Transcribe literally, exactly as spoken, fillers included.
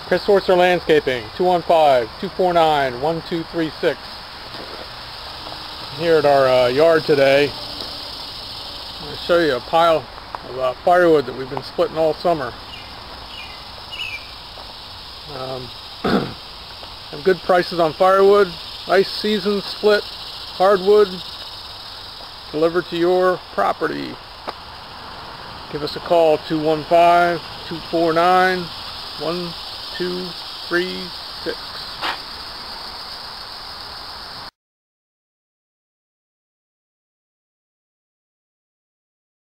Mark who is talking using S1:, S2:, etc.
S1: Chris Horser Landscaping, two one five, two four nine, one two three six. Here at our uh, yard today, I'm going to show you a pile of uh, firewood that we've been splitting all summer. Um, have good prices on firewood, ice season split, hardwood, delivered to your property. Give us a call, two one five, two four nine, one two three six.